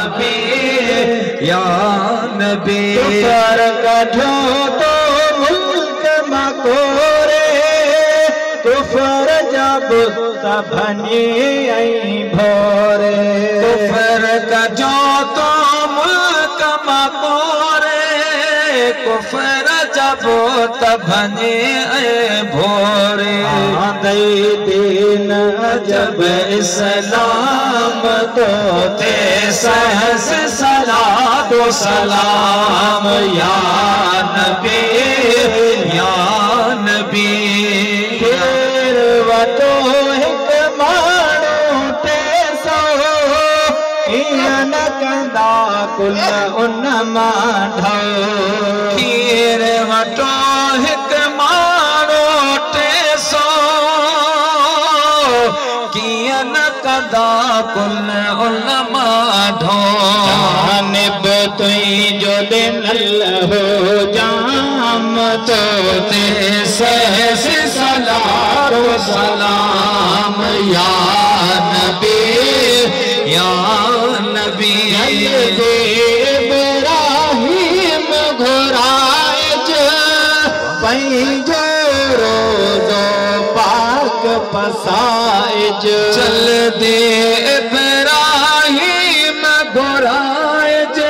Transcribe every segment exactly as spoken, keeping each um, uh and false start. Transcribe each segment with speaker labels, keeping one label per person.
Speaker 1: नबी या नबी
Speaker 2: कुफर कढो तो मुल्क मकोरे कुफर जब सभनी ऐं भोरे
Speaker 1: कुफर कढो तो मुल्क मकोरे कुफर जब तभनी ऐं भोरे
Speaker 2: आंदई दीन अजब इस्लाम तो ते
Speaker 1: सहस सलातो सलाम या नबी या नबी
Speaker 2: फिर वतो हिक माण्हू टे सौ ईअं न कंदा कुल उन मां ढो
Speaker 1: खीर वटो हिक माण्हू टे सौ कीअं न कंदा कुल उन मां ढो
Speaker 2: जानिब तुंहिंजो ॾिनल हो जाम तो ते
Speaker 1: सहस सलातो सलाम या नबी या नबी
Speaker 2: जल्दी इब्राहिम घुराइज पंहिंजो रोज़ो पाक पसाइज
Speaker 1: चल दे इब्राहिम घुराइज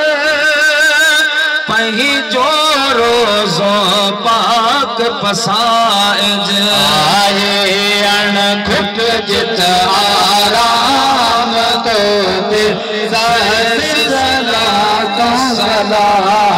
Speaker 1: पंहिंजो रोज़ो पाक पसाइज
Speaker 2: आए अणखुट जित आराम तो ते सहस सलातो सलाम